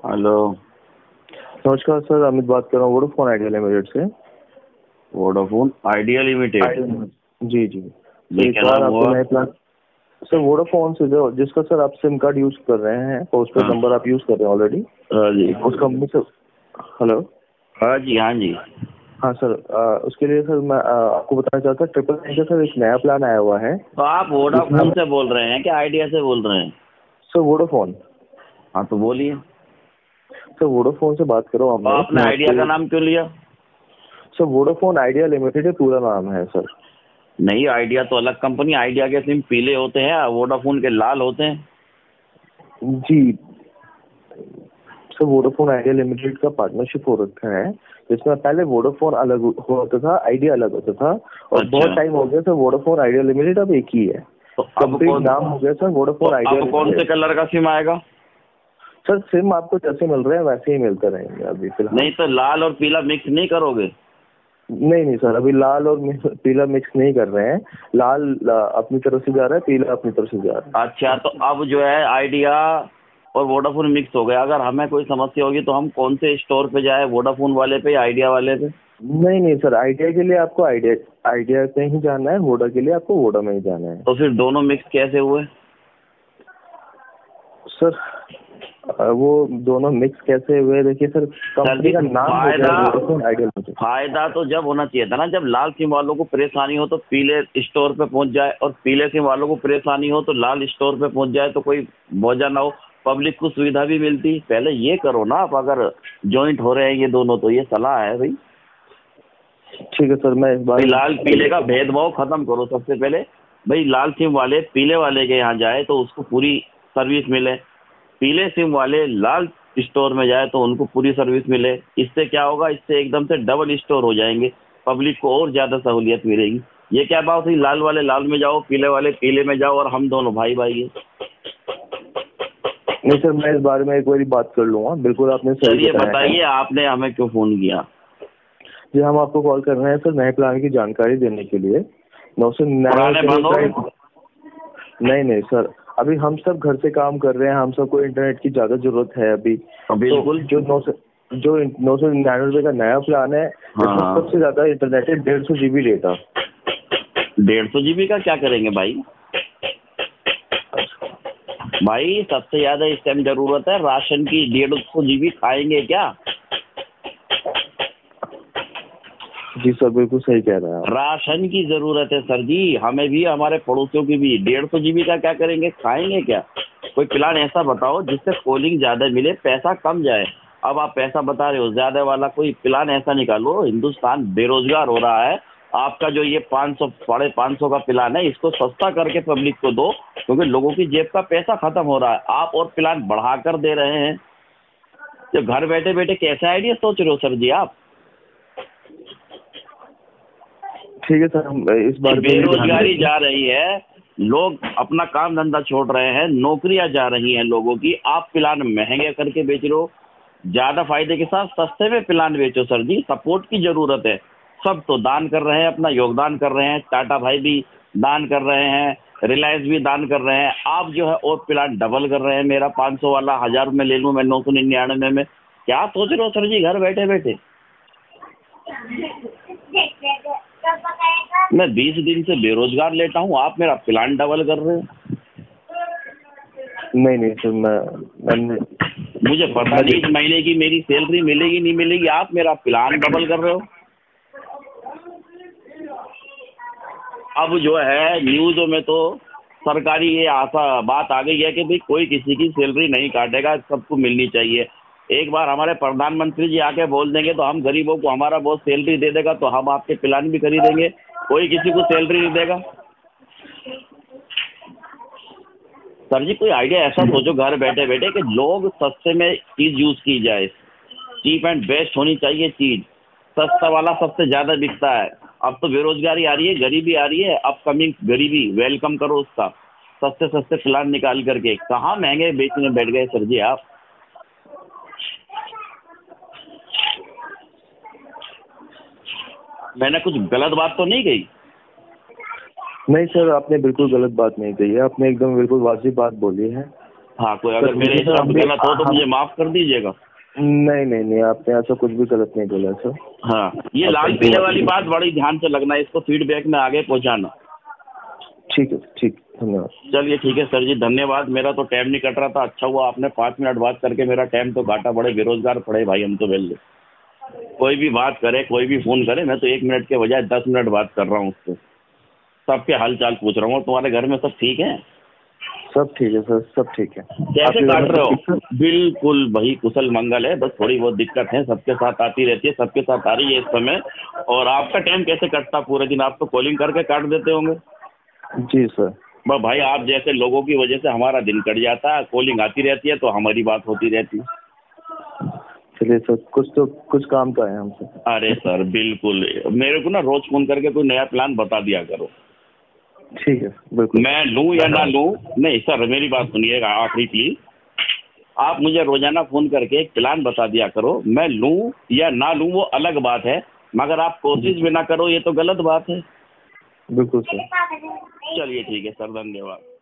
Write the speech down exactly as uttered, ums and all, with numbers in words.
Hello. नमस्कार sir, Amit बात कर रहा हूँ वोडाफोन आइडिया लिमिटेड से। Vodafone Idea Limited. आइडिया- जी जी ये सर, एक क्या बार नाम आपको हुआ? नए प्लान सर वोडाफोन से जो जिसका सर आप सिम कार्ड यूज कर रहे हैं, पोस्टपेड हाँ नंबर आप यूज कर रहे हैं ऑलरेडी हाँ जी। उस कंपनी से। हेलो। हाँ जी हाँ जी। हाँ सर, आ, उसके लिए सर मैं आ, आपको बताना चाहता हूँ ट्रिपल नाइन का सर एक नया प्लान आया हुआ है। तो आप जिसमें वोडाफोन से बोल रहे हैं कि आइडिया से बोल रहे हैं? सर वोडाफोन हाँ तो बोलिए। सर वोडाफोन से बात करो तो हमने आपने मैं आइडिया का आपको। नाम क्यों लिया? सर वोडाफोन आइडिया लिमिटेड पूरा नाम है सर। नहीं, आइडिया तो अलग कंपनी। आइडिया के सिम पीले होते हैं, वोडाफोन के लाल होते हैं। जी सर, वोडाफोन आइडिया लिमिटेड का पार्टनरशिप हो रखा है, जिसमें पहले वोडाफोन अलग होता था, आइडिया अलग होता था, और अच्छा। बहुत टाइम हो गया सर वोडाफोन आइडिया लिमिटेड अब एक ही है। तो अब कंप्लीट कौन नाम हो गया सर तो वोडाफोन आइडिया अब कौन से लिमिटेड। कलर का सिम आएगा? सर सिम आपको जैसे मिल रहे हैं वैसे ही मिलते रहेंगे अभी फिलहाल। नहीं तो लाल और पीला मिक्स नहीं करोगे? नहीं नहीं सर, अभी लाल और मि- पीला मिक्स नहीं कर रहे हैं। लाल ला- अपनी तरफ से जा रहा है, पीला अपनी तरफ से जा रहा है। अच्छा, तो अब जो है आइडिया और वोडाफोन मिक्स हो गया। अगर हमें कोई समस्या होगी तो हम कौन से स्टोर पे जाए, वोडाफोन वाले पे या आइडिया वाले पे? नहीं नहीं सर, आइडिया के लिए आपको आइडिया आइडिया में ही जाना है, वोडा के लिए आपको वोडा में ही जाना है। तो फिर दोनों मिक्स कैसे हुए? सर अ, वो दोनों मिक्स कैसे हुए, देखिए सर कंपनी का नाम हो गया फायदा वोडाफोन आइडिया लिमिटेड। फायदा तो जब होना चाहिए था ना, जब लाल सिम वालों को परेशानी हो तो पीले स्टोर पे पहुंच जाए, और पीले सिम वालों को परेशानी हो तो लाल स्टोर पे पहुंच जाए, तो कोई मौजा ना हो, पब्लिक को सुविधा भी मिलती। पहले ये करो ना आप, अगर ज्वाइंट हो रहे हैं ये दोनों तो। ये सलाह है भाई। ठीक है सर, मैं इस बार भाई लाल पीले का भेदभाव खत्म करो सबसे पहले। भाई लाल सिम वाले पीले वाले के यहाँ जाए तो उसको पूरी सर्विस मिले, पीले सिम वाले लाल स्टोर में जाए तो उनको पूरी सर्विस मिले। इससे क्या होगा, इससे एकदम से डबल स्टोर हो जाएंगे, पब्लिक को और ज्यादा सहूलियत मिलेगी। ये क्या बात हुई, लाल वाले लाल में जाओ, पीले वाले पीले में जाओ, और हम दोनों भाई भाई हैं। नहीं सर, मैं इस बारे में एक बार बात कर लूंगा, बिल्कुल आपने सही चलिए बताया है। बताइए, आपने हमें क्यों फोन किया? जी, हम आपको कॉल कर रहे हैं सर नए प्लान की जानकारी देने के लिए। नौ सौ पुराने निन्यानवे बंद हो गए? नहीं नहीं सर, अभी हम सब घर से काम कर रहे हैं, हम सबको इंटरनेट की ज्यादा जरूरत है अभी। तो बिल्कुल। तो जो नौ सौ जो नौ सौ निन्यानवे रुपए का नया प्लान है, हाँ इसमें हाँ। सबसे ज्यादा इंटरनेट है, डेढ़ सौ जीबी डेटा। डेढ़ सौ जीबी का क्या करेंगे भाई? भाई सबसे ज्यादा इस टाइम जरूरत है राशन की। डेढ़ सौ जीबी खाएंगे क्या? जी सर, बिल्कुल सही कह रहे हैं आप। राशन की जरूरत है सर जी, हमें भी, हमारे पड़ोसियों की भी। डेढ़ सौ जीबी का क्या करेंगे, खाएंगे क्या? कोई प्लान ऐसा बताओ जिससे कॉलिंग ज्यादा मिले, पैसा कम जाए। अब आप पैसा बता रहे हो ज्यादा वाला, कोई प्लान ऐसा निकालो। हिंदुस्तान बेरोजगार हो रहा है, आपका जो ये पाँच सौ साढ़े पाँच सौ का प्लान है, इसको सस्ता करके पब्लिक को दो, क्योंकि लोगों की जेब का पैसा खत्म हो रहा है। आप और प्लान बढ़ा कर दे रहे हैं। तो घर बैठे बैठे कैसे आइडिया सोच रहे हो सर जी आप? ठीक है सर, हम इस बार में भी ध्यान बेरोजगारी देंगे। जा रही है, लोग अपना काम धंधा छोड़ रहे हैं, नौकरियां जा रही हैं लोगों की। आप प्लान महंगे करके बेच रहे हो। ज्यादा फायदे के साथ सस्ते में प्लान बेचो सर जी। सपोर्ट की जरूरत है। सब तो दान कर रहे हैं, अपना योगदान कर रहे हैं। टाटा भाई भी दान कर रहे हैं, रिलायंस भी दान कर रहे हैं। आप जो है और प्लान डबल कर रहे हैं। मेरा पाँच सौ वाला हजार में ले लूं मैं नौ सौ निन्यानवे में। क्या सोच रहे हो सर जी घर बैठे बैठे? मैं बीस दिन से बेरोजगार लेटा हूँ, आप मेरा प्लान डबल कर रहे हो। नहीं नहीं सर, मैं मैंने मुझे पता नहीं इस महीने की मेरी सैलरी मिलेगी नहीं मिलेगी, आप मेरा प्लान डबल कर रहे हो। अब जो है न्यूज़ों में तो सरकारी ये आशा बात आ गई है कि भाई कोई किसी की सैलरी नहीं काटेगा, सबको मिलनी चाहिए। एक बार हमारे प्रधानमंत्री जी आके बोल देंगे तो हम गरीबों को हमारा बहुत सैलरी दे देगा, तो हम आपके प्लान भी खरीदेंगे। कोई किसी को सैलरी नहीं देगा। सर जी कोई आइडिया ऐसा सोचो घर बैठे बैठे कि लोग सस्ते में चीज यूज की जाए। चीप एंड बेस्ट होनी चाहिए चीज। सस्ता वाला सबसे ज्यादा बिकता है। अब तो बेरोजगारी आ रही है, गरीबी आ रही है, अपकमिंग गरीबी, वेलकम करो उसका। सस्ते सस्ते प्लान निकाल करके कहाँ महंगे बेचने बैठ गए सर जी आप? मैंने कुछ गलत बात तो नहीं कही? नहीं सर, आपने बिल्कुल गलत बात नहीं कही है, आपने एकदम बिल्कुल वाजिब बात बोली है। हाँ, कोई अगर मेरे देखिए सर, हिसाब हम भी- गलत हो तो हम- मुझे माफ कर दीजिएगा। नहीं नहीं नहीं, आपने ऐसा कुछ भी गलत नहीं बोला सर। हाँ, ये लाल पीले वाली बात बड़ी ध्यान से लगना, इसको फीडबैक में आगे पहुंचाना। ठीक है, ठीक, धन्यवाद। चलिए ठीक है सर जी, धन्यवाद। मेरा तो टाइम नहीं कट रहा था, अच्छा हुआ आपने पाँच मिनट बात करके मेरा टाइम तो काटा। बड़े बेरोजगार पड़े भाई हम तो पहले। कोई भी बात करे, कोई भी फोन करे, मैं तो एक मिनट के बजाय दस मिनट बात कर रहा हूँ उससे। सबके हाल चाल पूछ रहा हूँ। तुम्हारे घर में सब ठीक है? सब ठीक है सर, सब ठीक है। कैसे आपके घर काट में रहे सब हो? ठीक है? बिल्कुल भाई, कुशल मंगल है, बस थोड़ी बहुत दिक्कत है, सबके साथ आती रहती है, सबके साथ आ रही है इस समय। और आपका टाइम कैसे कटता पूरे दिन? आप तो कॉलिंग करके काट देते होंगे। जी सर। बस भाई, आप जैसे लोगों की वजह से हमारा दिन कट जाता है। कॉलिंग आती रहती है तो हमारी बात होती रहती है। चलिए सर, कुछ तो कुछ काम तो है हमसे। अरे सर बिल्कुल, मेरे को ना रोज फोन करके कोई नया प्लान बता दिया करो। ठीक है, बिल्कुल। मैं लूं या ना लूं, नहीं सर मेरी बात सुनिएगा आखिरी प्लीज। आप मुझे रोजाना फोन करके एक प्लान बता दिया करो। मैं लूं या ना लूं वो अलग बात है, मगर आप कोशिश भी ना करो ये तो गलत बात है। बिल्कुल सर। चलिए ठीक है सर, धन्यवाद।